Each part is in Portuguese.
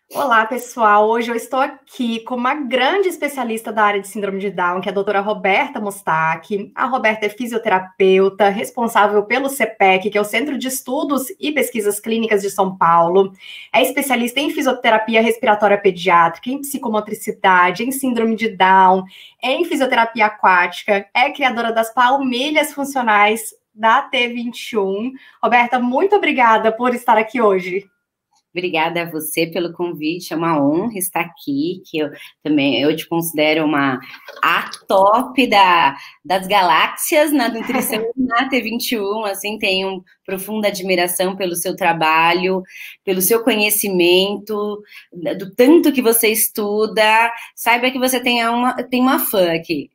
Olá, pessoal. Hoje eu estou aqui com uma grande especialista da área de síndrome de Down, que é a doutora Roberta Mostaki. A Roberta é fisioterapeuta, responsável pelo CEPEC, que é o Centro de Estudos e Pesquisas Clínicas de São Paulo. É especialista em fisioterapia respiratória pediátrica, em psicomotricidade, em síndrome de Down, em fisioterapia aquática. É criadora das palmilhas funcionais da T21. Roberta, muito obrigada por estar aqui hoje. Obrigada a você pelo convite, é uma honra estar aqui, que eu te considero a top das galáxias na nutrição na T21, assim, tenho profunda admiração pelo seu trabalho, pelo seu conhecimento, do tanto que você estuda, saiba que você tem uma fã aqui.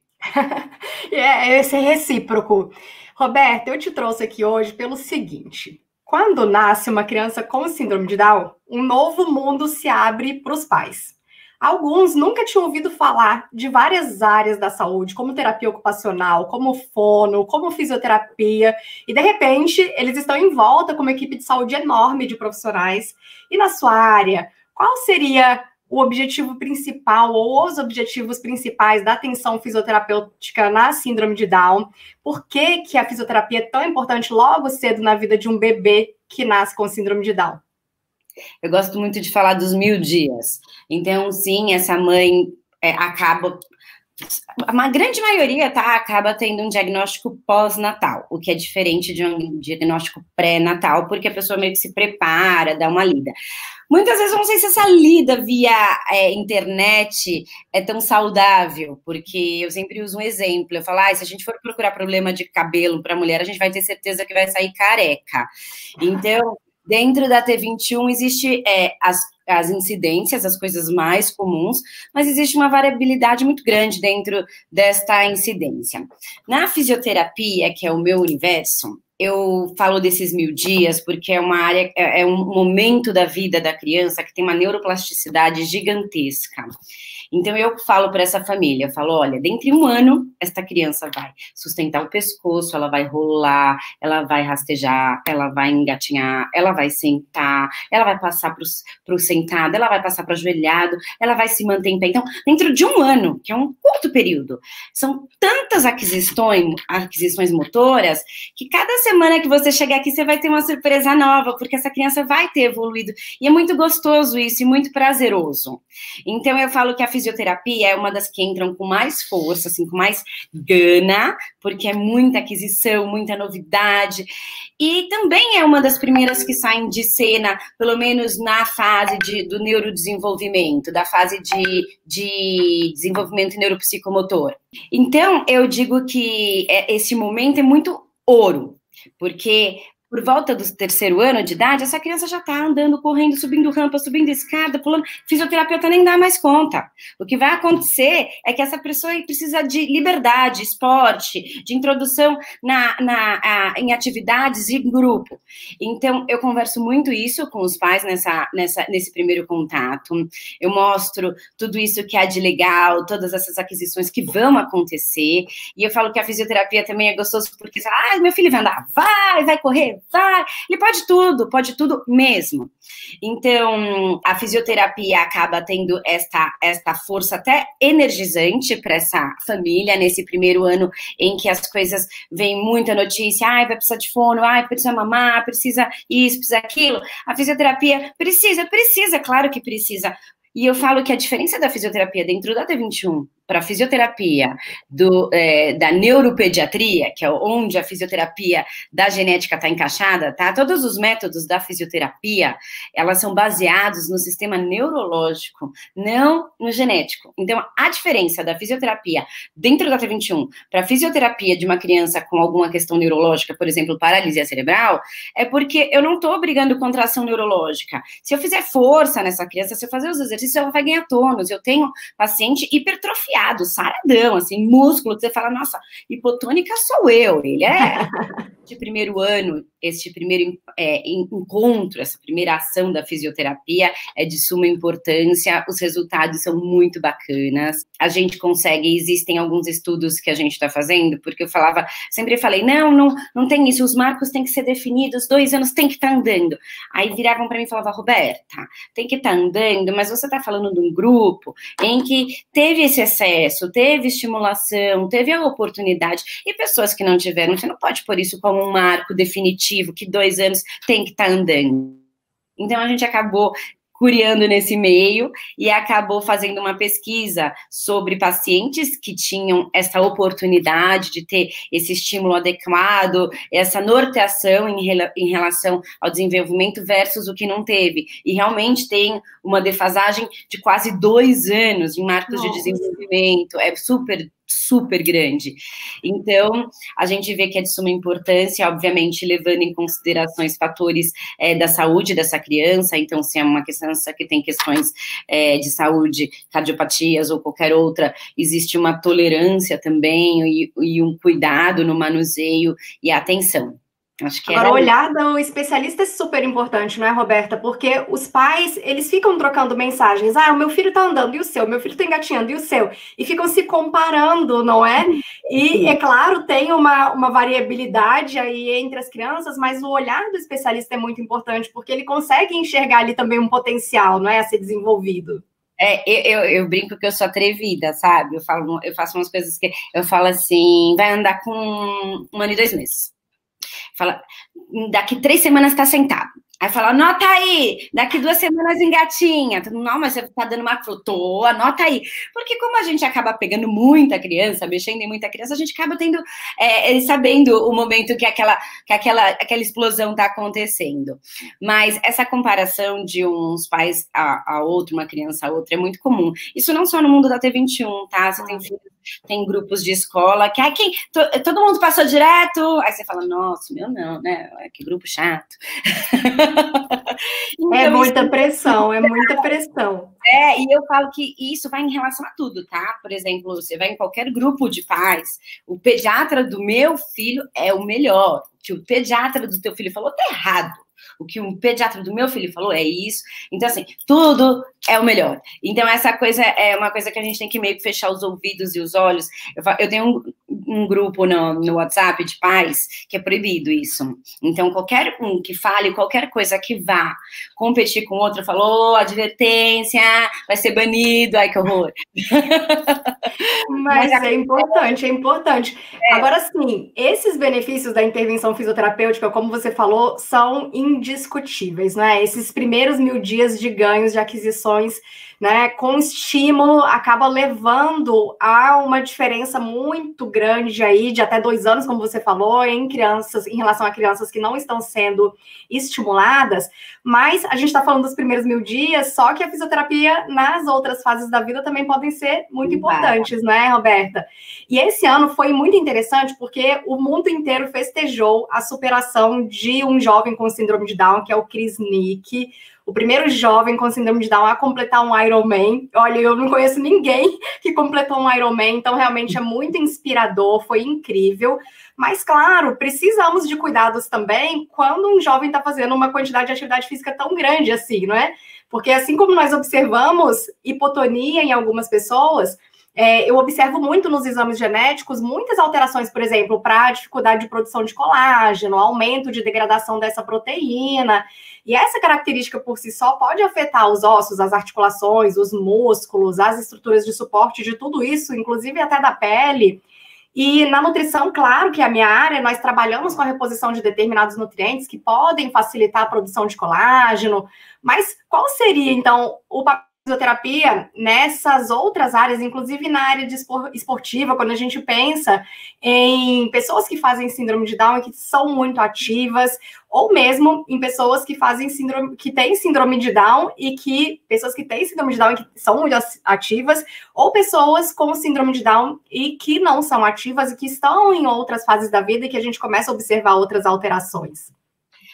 Esse é recíproco. Roberta, eu te trouxe aqui hoje pelo seguinte: quando nasce uma criança com síndrome de Down, um novo mundo se abre para os pais. Alguns nunca tinham ouvido falar de várias áreas da saúde, como terapia ocupacional, como fono, como fisioterapia, e de repente eles estão em volta com uma equipe de saúde enorme de profissionais. E na sua área, qual seria o objetivo principal ou os objetivos principais da atenção fisioterapêutica na síndrome de Down? Por que a fisioterapia é tão importante logo cedo na vida de um bebê que nasce com síndrome de Down? Eu gosto muito de falar dos 1000 dias. Então, sim, essa mãe acaba... Uma grande maioria, tá, acaba tendo um diagnóstico pós-natal, o que é diferente de um diagnóstico pré-natal, porque a pessoa meio que se prepara, dá uma lida. Muitas vezes eu não sei se essa lida via internet é tão saudável, porque eu sempre uso um exemplo, eu falo, se a gente for procurar problema de cabelo para mulher, a gente vai ter certeza que vai sair careca. Então, dentro da T21 existe as incidências, as coisas mais comuns, mas existe uma variabilidade muito grande dentro desta incidência. Na fisioterapia, que é o meu universo, eu falo desses 1000 dias porque é uma área, é um momento da vida da criança que tem uma neuroplasticidade gigantesca. Então, eu falo para essa família, eu falo, olha, dentro de um ano, esta criança vai sustentar o pescoço, ela vai rolar, ela vai rastejar, ela vai engatinhar, ela vai sentar, ela vai passar para o sentado, ela vai passar para o ajoelhado, ela vai se manter em pé. Então, dentro de um ano, que é um curto período, são tantas aquisições motoras, que cada semana que você chegar aqui, você vai ter uma surpresa nova, porque essa criança vai ter evoluído. E é muito gostoso isso, e muito prazeroso. Então, eu falo que a fisioterapia é uma das que entram com mais força, assim, com mais gana, porque é muita aquisição, muita novidade, e também é uma das primeiras que saem de cena, pelo menos na fase do neurodesenvolvimento, da fase de desenvolvimento neuropsicomotor. Então, eu digo que esse momento é muito ouro, porque por volta do 3º ano de idade, essa criança já está andando, correndo, subindo rampa, subindo escada, pulando. Fisioterapeuta nem dá mais conta. O que vai acontecer é que essa pessoa precisa de liberdade, esporte, de introdução em atividades em grupo. Então, eu converso muito isso com os pais nesse primeiro contato. Eu mostro tudo isso que há de legal, todas essas aquisições que vão acontecer. E eu falo que a fisioterapia também é gostoso porque, meu filho vai andar, vai correr, vai, ele pode tudo mesmo. Então, a fisioterapia acaba tendo esta força até energizante para essa família, nesse primeiro ano em que as coisas vêm muita notícia, vai precisar de fono, precisa mamar, precisa isso, precisa aquilo. A fisioterapia precisa, claro que precisa. E eu falo que a diferença da fisioterapia dentro da T21 para a fisioterapia da neuropediatria, que é onde a fisioterapia da genética está encaixada, tá? Todos os métodos da fisioterapia, elas são baseados no sistema neurológico, não no genético. Então, a diferença da fisioterapia dentro da T21 para a fisioterapia de uma criança com alguma questão neurológica, por exemplo, paralisia cerebral, é porque eu não estou brigando contra a ação neurológica. Se eu fizer força nessa criança, se eu fazer os exercícios, ela vai ganhar tônus. Eu tenho paciente hipertrofiado, saradão, assim, músculo, que você fala, nossa, hipotônica sou eu, ele é de primeiro ano este primeiro encontro, essa primeira ação da fisioterapia é de suma importância, os resultados são muito bacanas, a gente consegue, existem alguns estudos que a gente está fazendo, porque eu sempre falei, não tem isso, os marcos têm que ser definidos, 2 anos tem que estar andando. Aí viravam para mim e falavam, Roberta, tem que estar andando, mas você está falando de um grupo em que teve esse excesso, teve estimulação, teve a oportunidade, e pessoas que não tiveram, você não pode pôr isso como um marco definitivo, que 2 anos tem que estar andando. Então, a gente acabou curiando nesse meio e acabou fazendo uma pesquisa sobre pacientes que tinham essa oportunidade de ter esse estímulo adequado, essa norteação em relação ao desenvolvimento versus o que não teve. E realmente tem uma defasagem de quase 2 anos em marcos de desenvolvimento. É super grande. Então, a gente vê que é de suma importância, obviamente, levando em considerações fatores da saúde dessa criança, então, se é uma criança que tem questões de saúde, cardiopatias ou qualquer outra, existe uma tolerância também e um cuidado no manuseio e atenção. Acho que agora, o olhar do especialista é super importante, não é, Roberta? Porque os pais, eles ficam trocando mensagens. O meu filho tá andando, e o seu? Meu filho tá engatinhando, e o seu? E ficam se comparando, não é? E, é claro, tem uma variabilidade aí entre as crianças, mas o olhar do especialista é muito importante, porque ele consegue enxergar ali também um potencial, não é, a ser desenvolvido. Eu brinco que eu sou atrevida, sabe? Eu faço umas coisas que eu falo assim, vai andar com 1 ano e 2 meses. Fala, daqui 3 semanas tá sentado. Aí fala, anota aí, daqui 2 semanas engatinha. Não, mas você tá dando uma... Tô, anota aí. Porque como a gente acaba pegando muita criança, mexendo em muita criança, a gente acaba tendo, sabendo o momento que aquela explosão tá acontecendo. Mas essa comparação de uns pais a outro, uma criança a outra, é muito comum. Isso não só no mundo da T21, tá? Você tem grupos de escola que todo mundo passou direto, aí você fala, nossa, meu não, né? Que grupo chato. Então, é muita pressão, é muita pressão. E eu falo que isso vai em relação a tudo, tá? Por exemplo, você vai em qualquer grupo de pais, o pediatra do meu filho é o melhor, o que o pediatra do teu filho falou tá errado. O que um pediatra do meu filho falou é isso. Então, assim, tudo é o melhor. Então, essa coisa é uma coisa que a gente tem que meio que fechar os ouvidos e os olhos. Eu tenho um grupo no WhatsApp de pais que é proibido isso. Então, qualquer um que fale qualquer coisa que vá competir com outro, falou, advertência, vai ser banido, ai que horror. Mas é importante, é importante. Agora, sim, esses benefícios da intervenção fisioterapêutica, como você falou, são indiscutíveis, né? Esses primeiros 1000 dias de ganhos, de aquisições, né, com estímulo, acaba levando a uma diferença muito grande aí, de até 2 anos, como você falou, em relação a crianças que não estão sendo estimuladas, mas a gente está falando dos primeiros 1000 dias, só que a fisioterapia nas outras fases da vida também podem ser muito importantes, né, Roberta? E esse ano foi muito interessante, porque o mundo inteiro festejou a superação de um jovem com síndrome de Down, que é o Chris Nick, o primeiro jovem com síndrome de Down a completar um Ironman. Olha, eu não conheço ninguém que completou um Ironman, então realmente é muito inspirador, foi incrível. Mas, claro, precisamos de cuidados também quando um jovem está fazendo uma quantidade de atividade física tão grande assim, não é? Porque assim como nós observamos hipotonia em algumas pessoas, eu observo muito nos exames genéticos muitas alterações, por exemplo, para a dificuldade de produção de colágeno, aumento de degradação dessa proteína. E essa característica por si só pode afetar os ossos, as articulações, os músculos, as estruturas de suporte de tudo isso, inclusive até da pele. E na nutrição, claro que é a minha área, nós trabalhamos com a reposição de determinados nutrientes que podem facilitar a produção de colágeno. Mas qual seria, então, o papel da fisioterapia nessas outras áreas, inclusive na área de esportiva, quando a gente pensa em pessoas que fazem síndrome de Down e que são muito ativas, ou mesmo em pessoas que têm síndrome de Down e que pessoas que têm síndrome de Down e que são muito ativas, ou pessoas com síndrome de Down e que não são ativas e que estão em outras fases da vida e que a gente começa a observar outras alterações.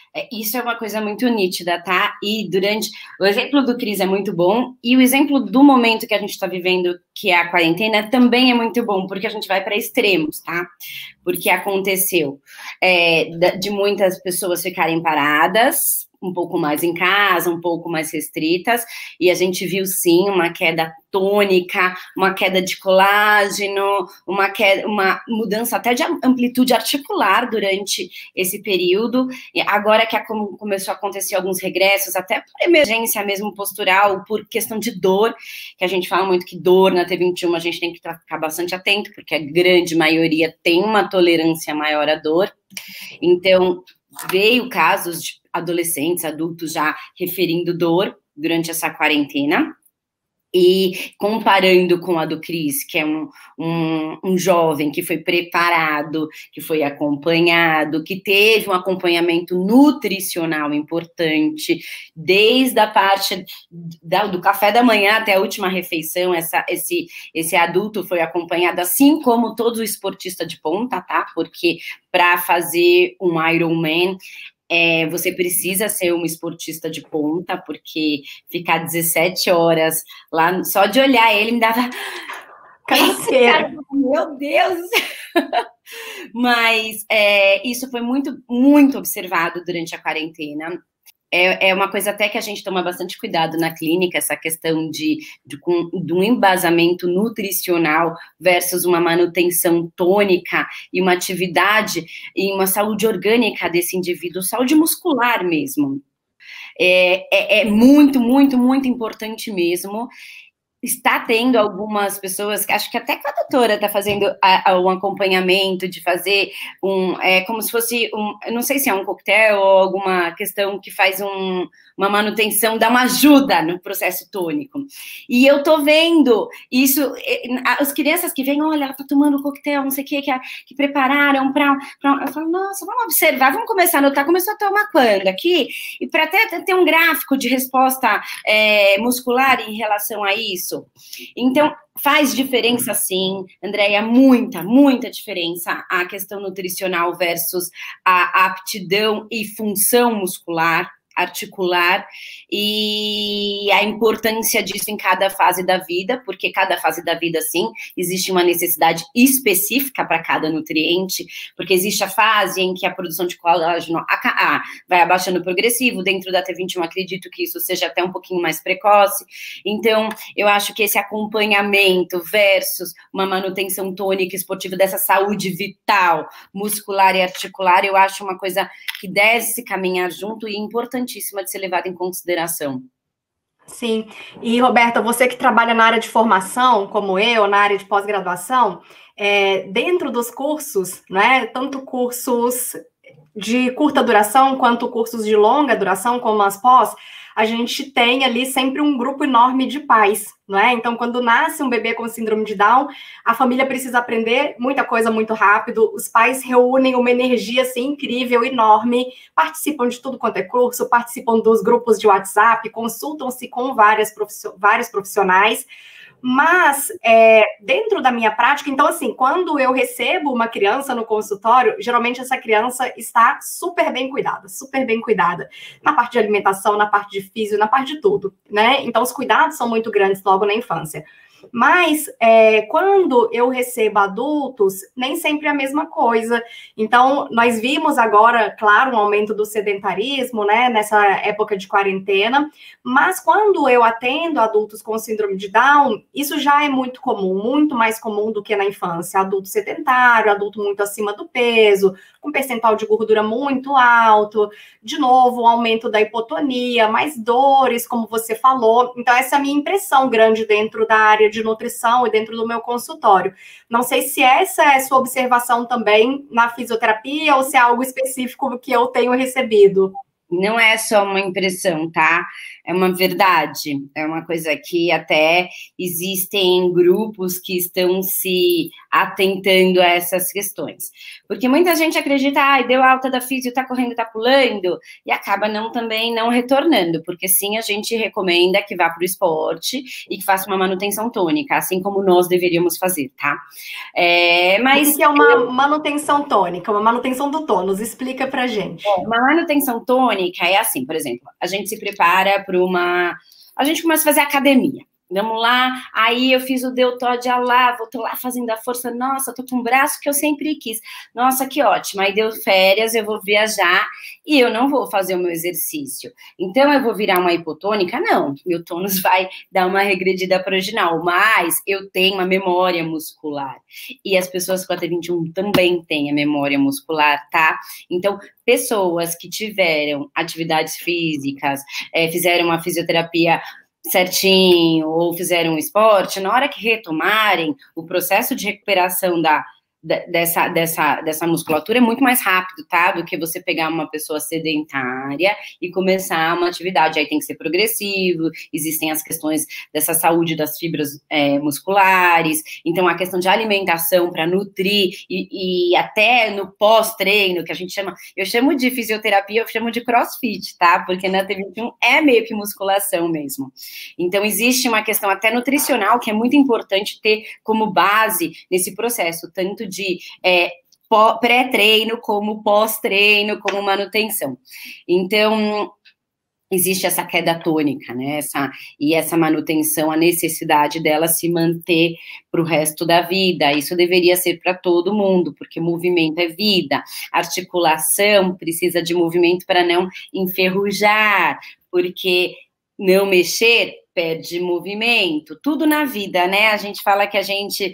Isso é uma coisa muito nítida, tá? E o exemplo do Cris é muito bom, e o exemplo do momento que a gente está vivendo, que é a quarentena, também é muito bom, porque a gente vai para extremos, tá? Porque aconteceu de muitas pessoas ficarem paradas, um pouco mais em casa, um pouco mais restritas, e a gente viu, sim, uma queda tônica, uma queda de colágeno, uma mudança até de amplitude articular durante esse período. E agora que começou a acontecer alguns regressos, até por emergência mesmo postural, por questão de dor, que a gente fala muito que dor na T21 a gente tem que ficar bastante atento, porque a grande maioria tem uma tolerância maior à dor. Então, veio casos de adolescentes, adultos já referindo dor durante essa quarentena. E comparando com a do Cris, que é um jovem que foi preparado, que foi acompanhado, que teve um acompanhamento nutricional importante, desde a parte do café da manhã até a última refeição, esse adulto foi acompanhado, assim como todo esportista de ponta, tá? Porque para fazer um Ironman, você precisa ser um esportista de ponta, porque ficar 17 horas lá, só de olhar ele me dava canseira. Meu Deus! Mas isso foi muito, muito observado durante a quarentena. É uma coisa até que a gente toma bastante cuidado na clínica, essa questão de um embasamento nutricional versus uma manutenção tônica e uma atividade e uma saúde orgânica desse indivíduo, saúde muscular mesmo. É muito, muito, muito importante mesmo. Está tendo algumas pessoas, acho que até que a doutora está fazendo um acompanhamento de fazer como se fosse eu não sei se é um coquetel ou alguma questão que faz uma manutenção, dá uma ajuda no processo tônico. E eu tô vendo isso, as crianças que vêm, olha, ela tá tomando coquetel, não sei o que prepararam para. Eu falo, nossa, vamos observar, vamos começar a anotar, começou a tomar quando aqui? E para até ter um gráfico de resposta muscular em relação a isso. Então, faz diferença sim, Andréia, muita, muita diferença a questão nutricional versus a aptidão e função muscular, articular, e a importância disso em cada fase da vida, porque cada fase da vida, sim, existe uma necessidade específica para cada nutriente, porque existe a fase em que a produção de colágeno vai abaixando progressivo, dentro da T21 acredito que isso seja até um pouquinho mais precoce, então eu acho que esse acompanhamento versus uma manutenção tônica esportiva dessa saúde vital, muscular e articular, eu acho uma coisa que deve se caminhar junto e importantíssima de ser levada em consideração. Sim, e Roberta, você que trabalha na área de formação, como eu, na área de pós-graduação, dentro dos cursos, né, tanto cursos de curta duração quanto cursos de longa duração, como as pós, a gente tem ali sempre um grupo enorme de pais, não é? Então, quando nasce um bebê com síndrome de Down, a família precisa aprender muita coisa muito rápido, os pais reúnem uma energia, assim, incrível, enorme, participam de tudo quanto é curso, participam dos grupos de WhatsApp, consultam-se com vários profissionais, mas dentro da minha prática, então assim, quando eu recebo uma criança no consultório, geralmente essa criança está super bem cuidada, na parte de alimentação, na parte de físio, na parte de tudo, né? Então os cuidados são muito grandes logo na infância. Mas quando eu recebo adultos, nem sempre é a mesma coisa. Então, nós vimos agora, claro, um aumento do sedentarismo, né, nessa época de quarentena, mas quando eu atendo adultos com síndrome de Down, isso já é muito comum, muito mais comum do que na infância. Adulto sedentário, adulto muito acima do peso, com percentual de gordura muito alto, de novo, um aumento da hipotonia, mais dores, como você falou. Então, essa é a minha impressão grande dentro da área de nutrição e dentro do meu consultório. Não sei se essa é a sua observação também na fisioterapia ou se é algo específico que eu tenho recebido. Não é só uma impressão, tá? É uma verdade, é uma coisa que até existem grupos que estão se atentando a essas questões. Porque muita gente acredita, deu alta da físio, tá correndo, tá pulando, e acaba também não retornando, porque sim, a gente recomenda que vá para o esporte e que faça uma manutenção tônica, assim como nós deveríamos fazer, tá? Mas o que é uma manutenção tônica, uma manutenção do tônus? Explica pra gente. Uma manutenção tônica é assim, por exemplo, a gente se prepara para a gente começa a fazer academia. Vamos lá, aí eu fiz o deltoide lá, tô lá fazendo a força, nossa, tô com um braço que eu sempre quis. Nossa, que ótimo, aí deu férias, eu vou viajar e eu não vou fazer o meu exercício. Então, eu vou virar uma hipotônica? Não, meu tônus vai dar uma regredida proginal, mas eu tenho uma memória muscular. E as pessoas com AT21 também têm a memória muscular, tá? Então, pessoas que tiveram atividades físicas, fizeram uma fisioterapia certinho, ou fizeram um esporte, na hora que retomarem, o processo de recuperação dessa musculatura é muito mais rápido, tá? Do que você pegar uma pessoa sedentária e começar uma atividade. Aí tem que ser progressivo, existem as questões dessa saúde das fibras musculares, então a questão de alimentação para nutrir e até no pós-treino, que a gente chama, eu chamo de fisioterapia, eu chamo de crossfit, tá? Porque na T21 é meio que musculação mesmo. Então existe uma questão até nutricional que é muito importante ter como base nesse processo, tanto de pré-treino, como pós-treino, como manutenção. Então, existe essa queda tônica, né? Essa manutenção, a necessidade dela se manter para o resto da vida. Isso deveria ser para todo mundo, porque movimento é vida. Articulação precisa de movimento para não enferrujar, porque não mexer perde movimento, tudo na vida, né? A gente fala que a gente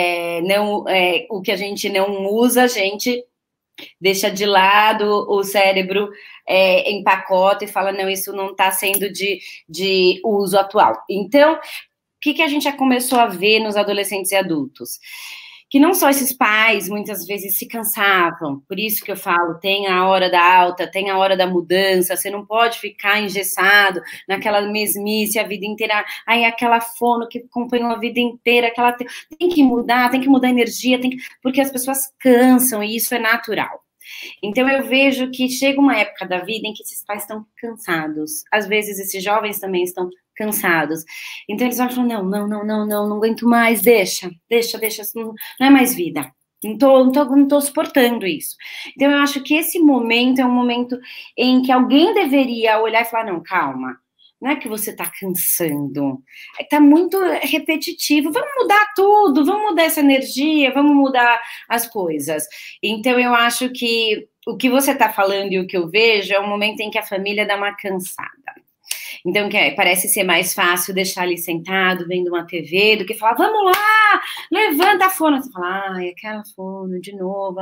o que a gente não usa, a gente deixa de lado, o cérebro empacota e fala, não, isso não está sendo de uso atual. Então, o que a gente já começou a ver nos adolescentes e adultos? Que não só esses pais, muitas vezes, se cansavam, por isso que eu falo, tem a hora da alta, tem a hora da mudança, você não pode ficar engessado naquela mesmice a vida inteira, aí aquela fono que acompanhou a vida inteira, tem que mudar a energia, porque as pessoas cansam, e isso é natural. Então, eu vejo que chega uma época da vida em que esses pais estão cansados, às vezes esses jovens também estão cansados. Então eles vão falando, não aguento mais, deixa, isso não é mais vida. Não tô suportando isso. Então eu acho que esse momento é um momento em que alguém deveria olhar e falar, não, calma, não é que você tá cansando, tá muito repetitivo, vamos mudar tudo, vamos mudar essa energia, vamos mudar as coisas. Então eu acho que o que você tá falando e o que eu vejo é um momento em que a família dá uma cansada. Então, parece ser mais fácil deixar ali sentado, vendo uma TV, do que falar, vamos lá, levanta a fono. Você fala, aquela fono de novo,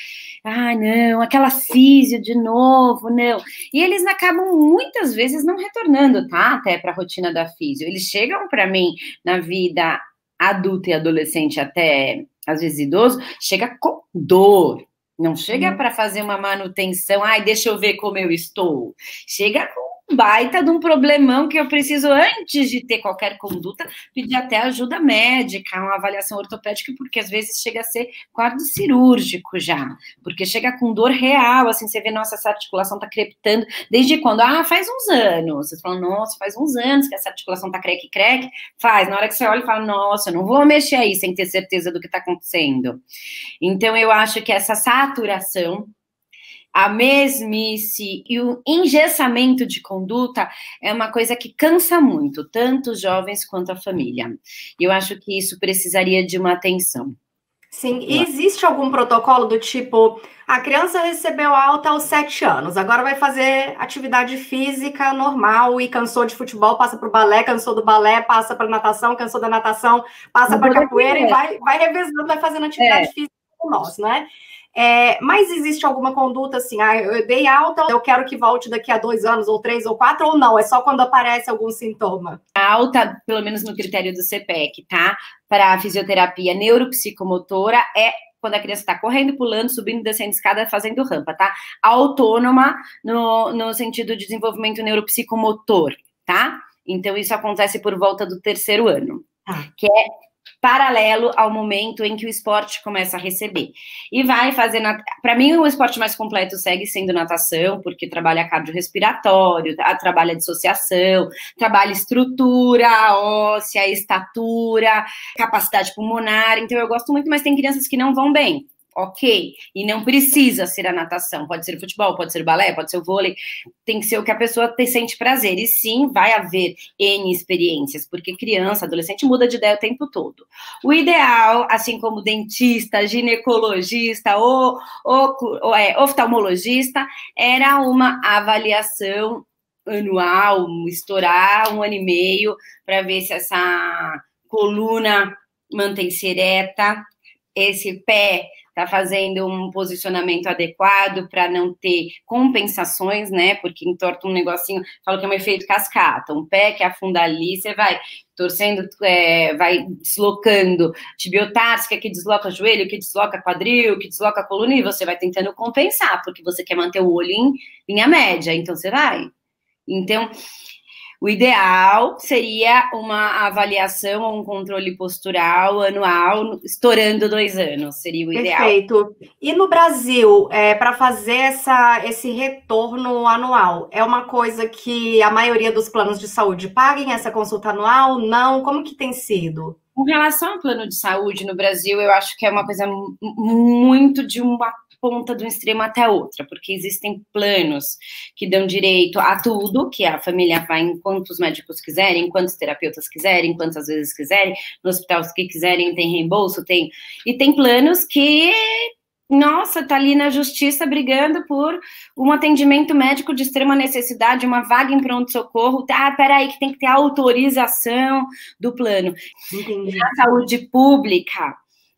não, aquela físio de novo, não. E eles acabam, muitas vezes, não retornando, tá? Até para a rotina da físio. Eles chegam para mim na vida adulta e adolescente, até, às vezes, idoso, chega com dor. Não chega para fazer uma manutenção, deixa eu ver como eu estou. Chega com baita de um problemão que eu preciso, antes de ter qualquer conduta, pedir até ajuda médica, uma avaliação ortopédica, porque às vezes chega a ser quadro cirúrgico já, porque chega com dor real, assim, você vê, nossa, essa articulação tá crepitando, desde quando? Faz uns anos. Você fala, nossa, faz uns anos que essa articulação tá creque, faz. Na hora que você olha e fala, nossa, eu não vou mexer aí sem ter certeza do que tá acontecendo. Então, eu acho que essa saturação, a mesmice e o engessamento de conduta é uma coisa que cansa muito, tanto os jovens quanto a família. E eu acho que isso precisaria de uma atenção. Sim, e existe algum protocolo do tipo, a criança recebeu alta aos 7 anos, agora vai fazer atividade física normal e cansou de futebol, passa para o balé, cansou do balé, passa para natação, cansou da natação, passa para capoeira e vai revezando, vai fazendo atividade física com nós, né? Mas existe alguma conduta assim, eu dei alta, eu quero que volte daqui a 2 anos, ou 3, ou 4, ou não? É só quando aparece algum sintoma? A alta, pelo menos no critério do CPEC, tá? Para a fisioterapia neuropsicomotora é quando a criança está correndo, pulando, subindo, descendo escada, fazendo rampa, tá? Autônoma no sentido de desenvolvimento neuropsicomotor. tá? Então, isso acontece por volta do 3º ano, que é paralelo ao momento em que o esporte começa a receber. E vai fazer... Para mim, o esporte mais completo segue sendo natação, porque trabalha cardiorrespiratório, trabalha dissociação, trabalha estrutura óssea, estatura, capacidade pulmonar. Então, eu gosto muito, mas tem crianças que não vão bem. Ok, e não precisa ser a natação, pode ser o futebol, pode ser o balé, pode ser o vôlei, tem que ser o que a pessoa sente prazer, e sim, vai haver N experiências, porque criança, adolescente muda de ideia o tempo todo. O ideal, assim como dentista, ginecologista ou oftalmologista, era uma avaliação anual, estourar 1 ano e meio, para ver se essa coluna mantém-se ereta, esse pé está fazendo um posicionamento adequado para não ter compensações, né? Porque entorta um negocinho, falo que é um efeito cascata, um pé que afunda ali, você vai torcendo, vai deslocando tibiotársicas, que desloca joelho, que desloca quadril, que desloca coluna, e você vai tentando compensar, porque você quer manter o olho em linha média, então você vai. Então, o ideal seria uma avaliação ou um controle postural anual, estourando 2 anos, seria o ideal. Perfeito. E no Brasil, para fazer esse retorno anual, é uma coisa que a maioria dos planos de saúde paguem essa consulta anual? Não? Como que tem sido? Com relação ao plano de saúde no Brasil, eu acho que é uma coisa muito de uma ponta de um extremo até a outra, porque existem planos que dão direito a tudo, que a família vai em quantos médicos quiserem, quantos terapeutas quiserem, quantas vezes quiserem, no hospital que quiserem, tem reembolso, e tem planos que, nossa, tá ali na justiça brigando por um atendimento médico de extrema necessidade, uma vaga em pronto-socorro, peraí, que tem que ter autorização do plano. Entendi. Na saúde pública,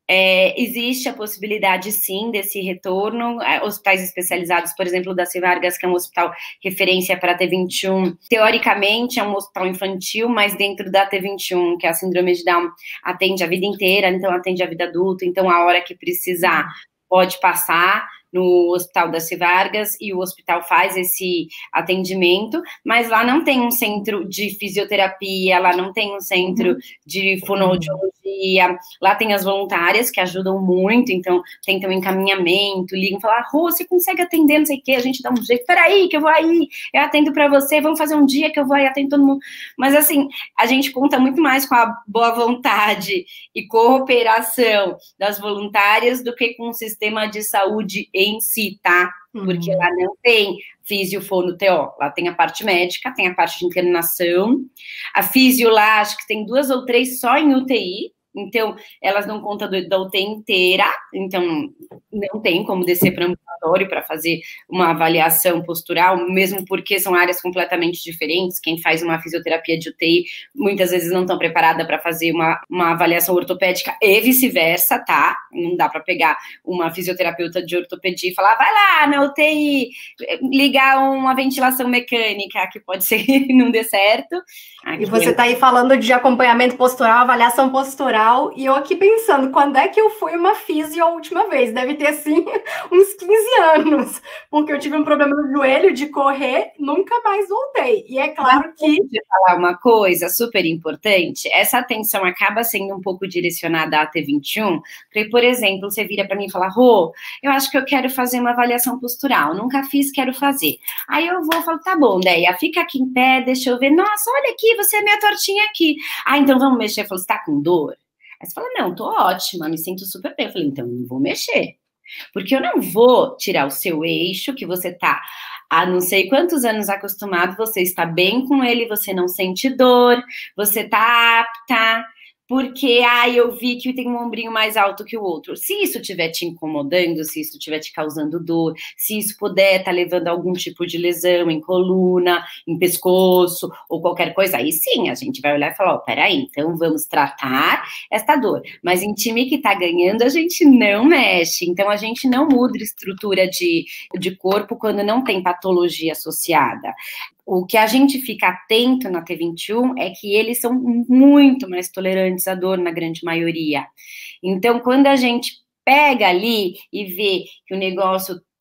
existe a possibilidade, sim, desse retorno. Hospitais especializados, por exemplo, da Civargas, que é um hospital referência para a T21, teoricamente é um hospital infantil, mas dentro da T21, que é a síndrome de Down, atende a vida inteira, então atende a vida adulta, então a hora que precisar pode passar no Hospital da Civargas e o hospital faz esse atendimento, mas lá não tem um centro de fisioterapia, lá não tem um centro de fonoaudiologia, lá tem as voluntárias que ajudam muito, então tentam encaminhamento, ligam, falam, você consegue atender, não sei o que, a gente dá um jeito, peraí que eu vou aí, eu atendo para você, vamos fazer um dia que eu vou aí, atendo todo mundo, mas assim, a gente conta muito mais com a boa vontade e cooperação das voluntárias do que com o sistema de saúde em si, tá? Porque lá não tem físio, fono, TO. Lá tem a parte médica, tem a parte de internação. A físio lá, acho que tem 2 ou 3 só em UTI. Então, elas não contam da UTI inteira. Então, não tem como descer para ambulatório para fazer uma avaliação postural, mesmo porque são áreas completamente diferentes. Quem faz uma fisioterapia de UTI, muitas vezes não estão preparada para fazer uma avaliação ortopédica e vice-versa, tá? Não dá para pegar uma fisioterapeuta de ortopedia e falar, vai lá na UTI, ligar uma ventilação mecânica, que pode ser que não dê certo. E você está aí falando de acompanhamento postural, avaliação postural, e eu aqui pensando, quando é que eu fui uma fisio a última vez? Deve ter, assim, uns 15 anos, porque eu tive um problema no joelho de correr, nunca mais voltei. E é claro que... Vou falar uma coisa super importante, essa atenção acaba sendo um pouco direcionada à T21, porque, por exemplo, você vira para mim e fala, Rô, eu acho que eu quero fazer uma avaliação postural, nunca fiz, quero fazer. Aí eu vou e falo, tá bom, Deia, fica aqui em pé, deixa eu ver, nossa, olha aqui, você é minha tortinha aqui. Então vamos mexer. Eu falo, você tá com dor? Aí você fala, não, tô ótima, me sinto super bem. Eu falei, então não vou mexer. Porque eu não vou tirar o seu eixo, que você tá há não sei quantos anos acostumado, você está bem com ele, você não sente dor, você tá apta, porque, eu vi que tem um ombrinho mais alto que o outro. Se isso estiver te incomodando, se isso estiver te causando dor, se isso puder estar levando a algum tipo de lesão em coluna, em pescoço, ou qualquer coisa, aí sim, a gente vai olhar e falar, peraí, então vamos tratar esta dor. Mas em time que tá ganhando, a gente não mexe, então a gente não muda estrutura de corpo quando não tem patologia associada. O que a gente fica atento na T21 é que eles são muito mais tolerantes à dor, na grande maioria. Então, quando a gente pega ali e vê que o negócio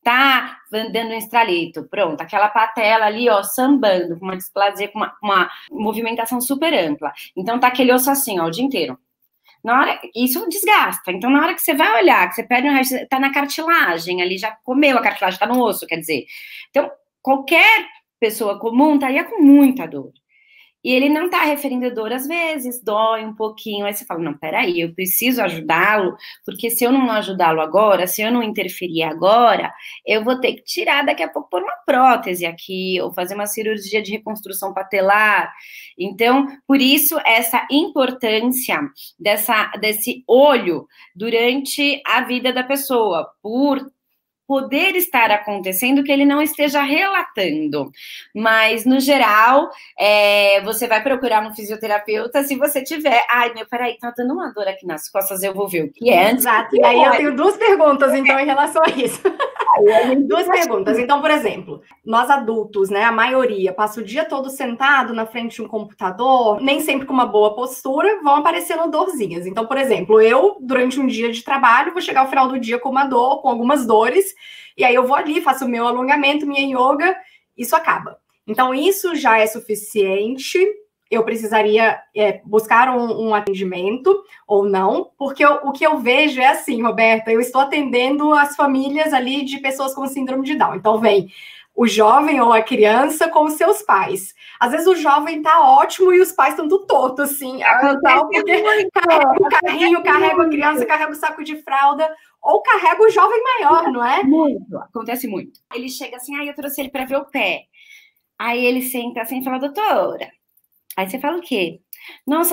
tá dando um estralito, pronto, aquela patela ali, ó, sambando, com uma displasia, com uma movimentação super ampla. Então tá aquele osso assim, ó, o dia inteiro. Na hora, isso desgasta. Então, na hora que você vai olhar, que você perde um raio, tá na cartilagem ali, já comeu a cartilagem, tá no osso, quer dizer. Então, qualquer pessoa comum estaria com muita dor. E ele não está referindo dor, às vezes dói um pouquinho, aí você fala, não, peraí, eu preciso ajudá-lo, porque se eu não ajudá-lo agora, se eu não interferir agora, eu vou ter que tirar daqui a pouco por uma prótese aqui, ou fazer uma cirurgia de reconstrução patelar. Então, por isso, essa importância desse olho durante a vida da pessoa, por poder estar acontecendo que ele não esteja relatando. Mas, no geral, você vai procurar um fisioterapeuta se você tiver... Ai, meu, peraí, tá dando uma dor aqui nas costas, eu vou ver o que é. Exato, e aí eu tenho duas perguntas, então, em relação a isso. Duas perguntas. Então, por exemplo, nós adultos, né, a maioria, passa o dia todo sentado na frente de um computador, nem sempre com uma boa postura, vão aparecendo dorzinhas. Então, por exemplo, eu, durante um dia de trabalho, vou chegar ao final do dia com uma dor, com algumas dores, e aí eu vou ali, faço o meu alongamento, minha yoga, isso acaba. Então, isso já é suficiente. Eu precisaria buscar um atendimento ou não, porque o que eu vejo é assim, Roberta, eu estou atendendo as famílias ali de pessoas com síndrome de Down. Então, vem o jovem ou a criança com os seus pais. Às vezes o jovem tá ótimo e os pais estão tudo torto, assim, porque carrega o carrinho, carrega a criança, carrega o saco de fralda, ou carrega o jovem maior, não é? Muito, acontece muito. Ele chega assim, eu trouxe ele para ver o pé. Aí ele senta assim e fala, doutora... Aí você fala o quê? Nossa,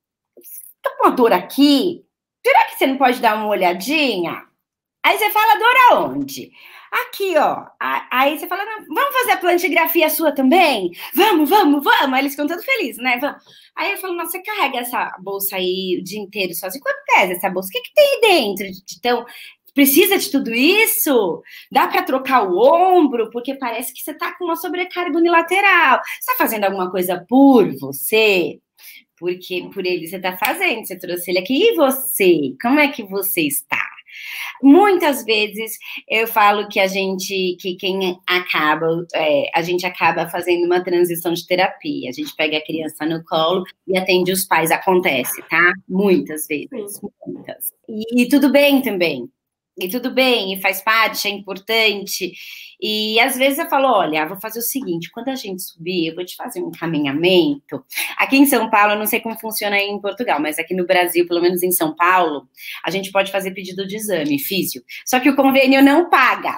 tô com uma dor aqui. Será que você não pode dar uma olhadinha? Aí você fala, dor aonde? Aqui, ó. Aí você fala, não, vamos fazer a plantigrafia sua também? Vamos. Aí eles ficam todos felizes, né? Vamos. Aí eu falo, nossa, você carrega essa bolsa aí o dia inteiro sozinho? Quanto pesa essa bolsa? O que tem aí dentro? Então, precisa de tudo isso? Dá para trocar o ombro? Porque parece que você tá com uma sobrecarga unilateral. Você tá fazendo alguma coisa por você? Porque por ele você tá fazendo. Você trouxe ele aqui. E você? Como é que você está? Muitas vezes eu falo que a gente acaba fazendo uma transição de terapia. A gente pega a criança no colo e atende os pais. Acontece, tá? Muitas vezes. Muitas. E tudo bem também. E tudo bem, e faz parte, é importante. E às vezes eu falo, olha, vou fazer o seguinte, quando a gente subir, eu vou te fazer um encaminhamento. Aqui em São Paulo, eu não sei como funciona aí em Portugal, mas aqui no Brasil, pelo menos em São Paulo, a gente pode fazer pedido de exame físio. Só que o convênio não paga.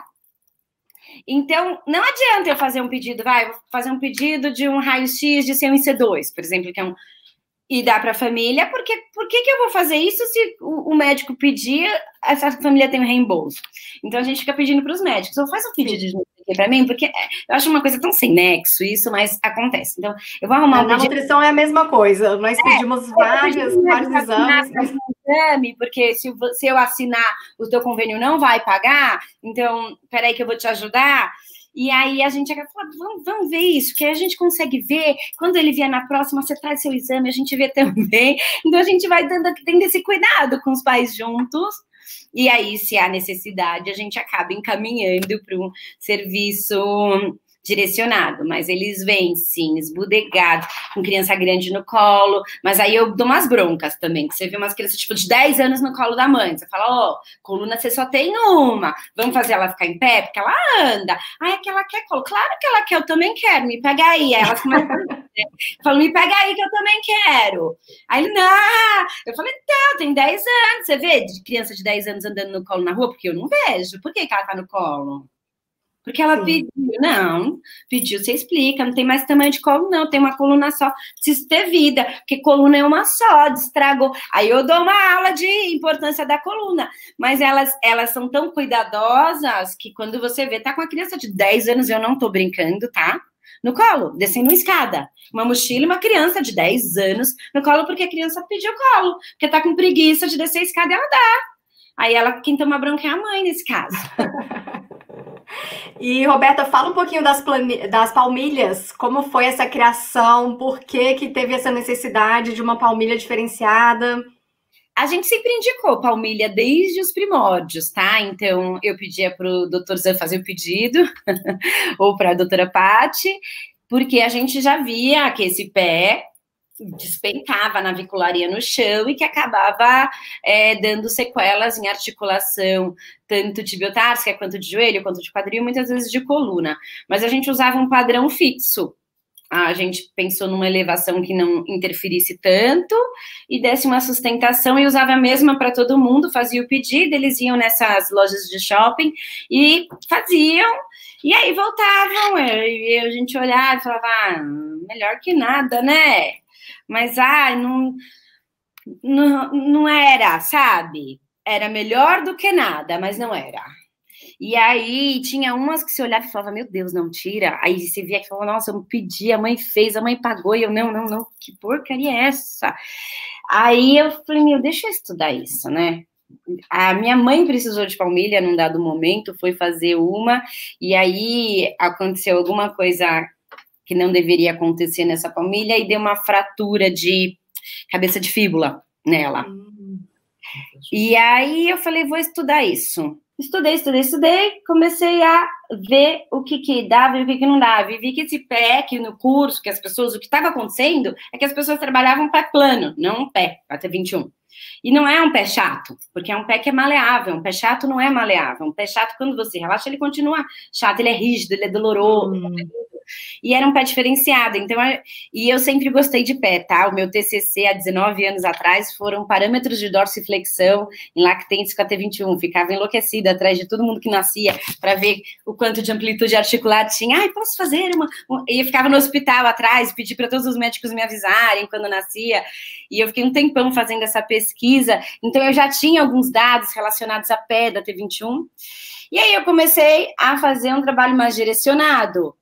Então, não adianta eu fazer um pedido, vou fazer um pedido de um raio-x de C1 e C2, por exemplo, que é um... E dá para a família, porque por que eu vou fazer isso se o médico pedir, essa família tem um reembolso? Então a gente fica pedindo para os médicos, ou faz um pedido de aqui para mim, porque eu acho uma coisa tão sem nexo isso, mas acontece. Então eu vou arrumar um pedido. Na nutrição é a mesma coisa, nós pedimos vários exames. Exame, porque se eu assinar, o teu convênio não vai pagar, então peraí que eu vou te ajudar. E aí a gente acaba falando, vamos ver isso, que aí a gente consegue ver, quando ele vier na próxima, você traz seu exame, a gente vê também. Então a gente vai tendo esse cuidado com os pais juntos. E aí, se há necessidade, a gente acaba encaminhando para um serviço direcionado, mas eles vêm, sim, esbudegados, com criança grande no colo, mas aí eu dou umas broncas também, que você vê umas crianças, tipo, de 10 anos no colo da mãe, você fala, coluna você só tem uma, vamos fazer ela ficar em pé, porque ela anda, é que ela quer colo, claro que ela quer, eu também quero, me pega aí, elas começam a falar, me pega aí que eu também quero, aí ele, não, eu falei, não, tem 10 anos, você vê de criança de 10 anos andando no colo na rua, porque eu não vejo, por que ela tá no colo? Porque ela pediu, pediu, você explica, não tem mais tamanho de colo, não, tem uma coluna só, precisa ter vida, porque coluna é uma só, destragou. Aí eu dou uma aula de importância da coluna, mas elas são tão cuidadosas que quando você vê, tá com uma criança de 10 anos, eu não tô brincando, tá? No colo, descendo uma escada, uma mochila e uma criança de 10 anos no colo, porque a criança pediu colo, porque tá com preguiça de descer a escada e ela dá. Aí quem toma bronca é a mãe, nesse caso. E, Roberta, fala um pouquinho das palmilhas. Como foi essa criação? Por que teve essa necessidade de uma palmilha diferenciada? A gente sempre indicou palmilha desde os primórdios, tá? Então, eu pedia para o doutor Zan fazer o pedido, ou para a doutora Patti, porque a gente já via que esse pé despencava a navicularia no chão e que acabava dando sequelas em articulação, tanto tibiotársicas, quanto de joelho, quanto de quadril, muitas vezes de coluna. Mas a gente usava um padrão fixo. A gente pensou numa elevação que não interferisse tanto e desse uma sustentação e usava a mesma para todo mundo, fazia o pedido, eles iam nessas lojas de shopping e faziam, e aí voltavam, e a gente olhava e falava, melhor que nada, né? Mas, não era, sabe? Era melhor do que nada, mas não era. E aí, tinha umas que você olhava e falava, meu Deus, não, tira. Aí você via que falava, nossa, eu pedi, a mãe fez, a mãe pagou, e eu, não, que porcaria é essa? Aí eu falei, meu, deixa eu estudar isso, né? A minha mãe precisou de palmilha num dado momento, foi fazer uma, e aí aconteceu alguma coisa que não deveria acontecer nessa palmilha, e deu uma fratura de cabeça de fíbula nela. E aí eu falei, vou estudar isso. Estudei, comecei a ver o que dava e o que não dava. E vi que esse pé, que no curso, que as pessoas, o que estava acontecendo é que as pessoas trabalhavam pé plano, não um pé, até 21. E não é um pé chato, porque é um pé que é maleável. Um pé chato não é maleável. Um pé chato, quando você relaxa, ele continua chato, ele é rígido, ele é doloroso. E era um pé diferenciado, então, e eu sempre gostei de pé, tá? O meu TCC, há 19 anos atrás, foram parâmetros de dorsiflexão em lactentes com a T21, ficava enlouquecida atrás de todo mundo que nascia, para ver o quanto de amplitude articular tinha, posso fazer uma... E eu ficava no hospital atrás, pedi para todos os médicos me avisarem quando nascia, e eu fiquei um tempão fazendo essa pesquisa, então eu já tinha alguns dados relacionados a pé da T21, e aí eu comecei a fazer um trabalho mais direcionado,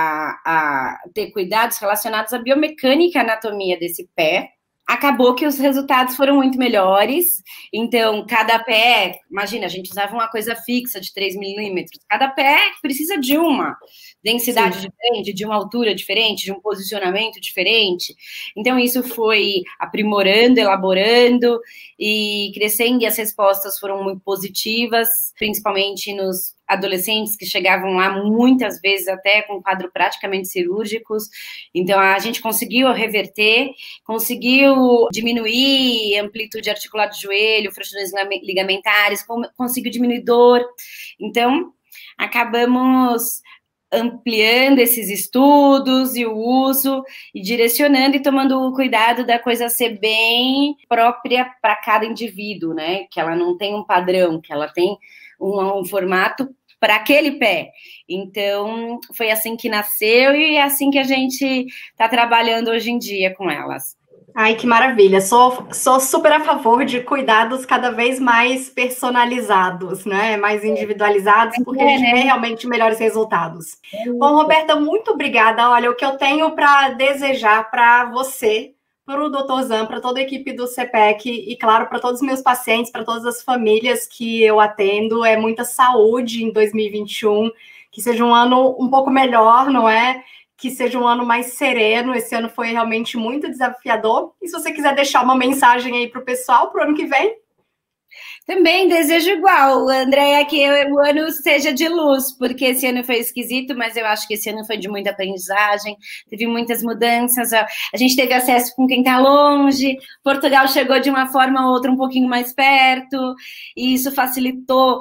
a ter cuidados relacionados à biomecânica e anatomia desse pé. Acabou que os resultados foram muito melhores, então cada pé, imagina, a gente usava uma coisa fixa de 3 milímetros, cada pé precisa de uma densidade diferente, de uma altura diferente, de um posicionamento diferente, então isso foi aprimorando, elaborando e crescendo, e as respostas foram muito positivas, principalmente nos adolescentes que chegavam lá muitas vezes até com quadro praticamente cirúrgicos, então a gente conseguiu reverter, conseguiu diminuir amplitude articular do joelho, frações ligamentares, conseguiu diminuir dor, então acabamos ampliando esses estudos e o uso, e direcionando e tomando o cuidado da coisa ser bem própria para cada indivíduo, né? Que ela não tem um padrão, que ela tem um formato para aquele pé. Então, foi assim que nasceu e é assim que a gente está trabalhando hoje em dia com elas. Ai, que maravilha. Sou super a favor de cuidados cada vez mais personalizados, né? Mais individualizados, porque a gente vê realmente melhores resultados. Bom, Roberta, muito obrigada. Olha, o que eu tenho para desejar para você, para o Dr. Zan, para toda a equipe do CPEC e, claro, para todos os meus pacientes, para todas as famílias que eu atendo, é muita saúde em 2021, que seja um ano um pouco melhor, não é? Que seja um ano mais sereno. Esse ano foi realmente muito desafiador. E se você quiser deixar uma mensagem aí para o pessoal para o ano que vem? Também desejo igual, Andréia, que o ano seja de luz, porque esse ano foi esquisito, mas eu acho que esse ano foi de muita aprendizagem, teve muitas mudanças, a gente teve acesso com quem está longe, Portugal chegou de uma forma ou outra um pouquinho mais perto, e isso facilitou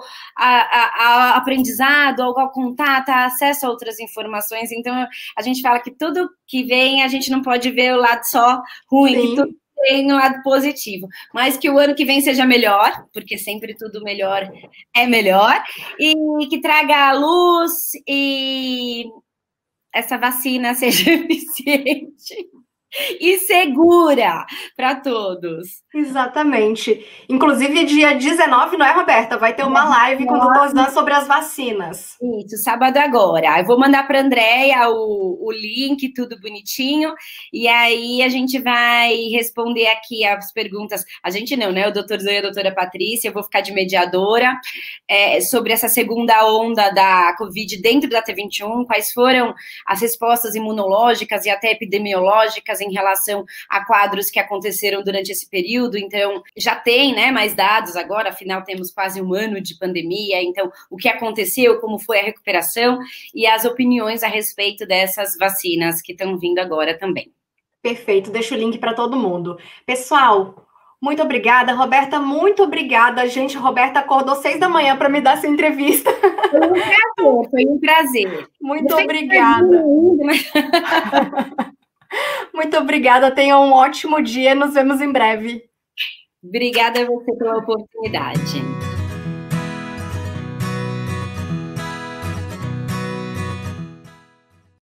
a aprendizado, ao contato, a acesso a outras informações, então a gente fala que tudo que vem, a gente não pode ver o lado só ruim, que tudo tem um lado positivo, mas que o ano que vem seja melhor, porque sempre tudo melhor é melhor, e que traga luz e essa vacina seja eficiente e segura para todos. Exatamente. Inclusive, dia 19, não é, Roberta? Vai ter uma live com o Dr. Zan sobre as vacinas. Isso, sábado agora. Eu vou mandar para a Andréia o link, tudo bonitinho, e aí a gente vai responder aqui as perguntas. A gente não, né? O doutor Zan e a doutora Patrícia, eu vou ficar de mediadora sobre essa segunda onda da Covid dentro da T21, quais foram as respostas imunológicas e até epidemiológicas em relação a quadros que aconteceram durante esse período. Então, já tem, né, mais dados agora, afinal temos quase um ano de pandemia, então o que aconteceu, como foi a recuperação e as opiniões a respeito dessas vacinas que estão vindo agora também. Perfeito, deixa o link para todo mundo. Pessoal, muito obrigada. Roberta, muito obrigada. Gente, Roberta acordou 6 da manhã para me dar essa entrevista. Foi um prazer. Muito obrigada. Muito obrigada. Tenha um ótimo dia. Nos vemos em breve. Obrigada a você pela oportunidade.